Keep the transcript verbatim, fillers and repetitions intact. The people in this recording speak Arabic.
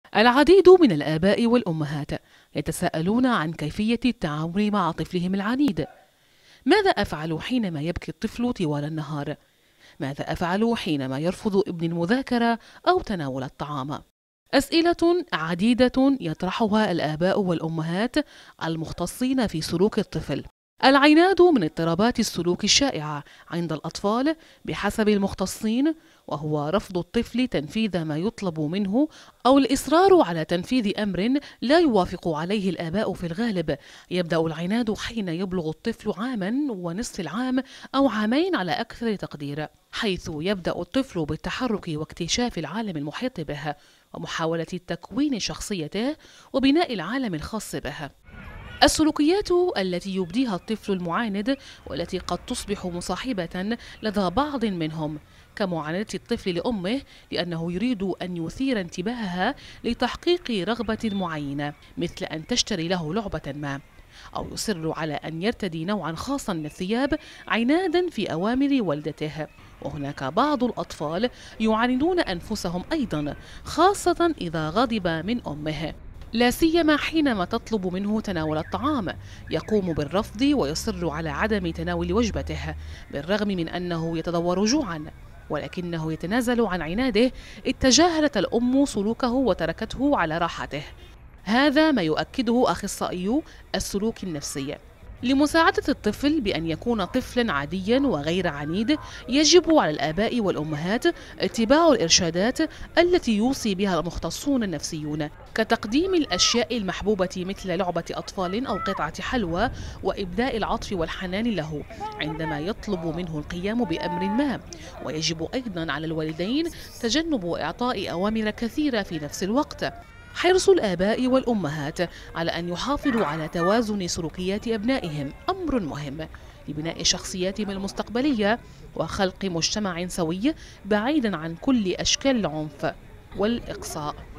العديد من الآباء والأمهات يتساءلون عن كيفية التعامل مع طفلهم العنيد. ماذا أفعل حينما يبكي الطفل طوال النهار؟ ماذا أفعل حينما يرفض ابني المذاكرة أو تناول الطعام؟ أسئلة عديدة يطرحها الآباء والأمهات المختصين في سلوك الطفل. العناد من اضطرابات السلوك الشائعة عند الأطفال بحسب المختصين، وهو رفض الطفل تنفيذ ما يطلب منه أو الإصرار على تنفيذ أمر لا يوافق عليه الآباء في الغالب. يبدأ العناد حين يبلغ الطفل عاما ونصف العام أو عامين على أكثر تقدير، حيث يبدأ الطفل بالتحرك واكتشاف العالم المحيط به ومحاولة تكوين شخصيته وبناء العالم الخاص به. السلوكيات التي يبديها الطفل المعاند والتي قد تصبح مصاحبة لدى بعض منهم، كمعاندة الطفل لأمه لأنه يريد أن يثير انتباهها لتحقيق رغبة معينة، مثل أن تشتري له لعبة ما، أو يصر على أن يرتدي نوعا خاصا من الثياب عنادا في أوامر والدته. وهناك بعض الأطفال يعاندون أنفسهم أيضا، خاصة إذا غضب من أمه، لا سيما حينما تطلب منه تناول الطعام. يقوم بالرفض ويصر على عدم تناول وجبته بالرغم من أنه يتضور جوعا، ولكنه يتنازل عن عناده إذ تجاهلت الأم سلوكه وتركته على راحته. هذا ما يؤكده أخصائيو السلوك النفسي. لمساعدة الطفل بأن يكون طفلا عاديا وغير عنيد، يجب على الآباء والأمهات اتباع الإرشادات التي يوصي بها المختصون النفسيون، كتقديم الأشياء المحبوبة مثل لعبة أطفال أو قطعة حلوى، وإبداء العطف والحنان له عندما يطلب منه القيام بأمر ما. ويجب أيضا على الوالدين تجنب إعطاء أوامر كثيرة في نفس الوقت. حرص الآباء والأمهات على أن يحافظوا على توازن سلوكيات أبنائهم أمر مهم لبناء شخصياتهم المستقبلية وخلق مجتمع سوي بعيدا عن كل أشكال العنف والإقصاء.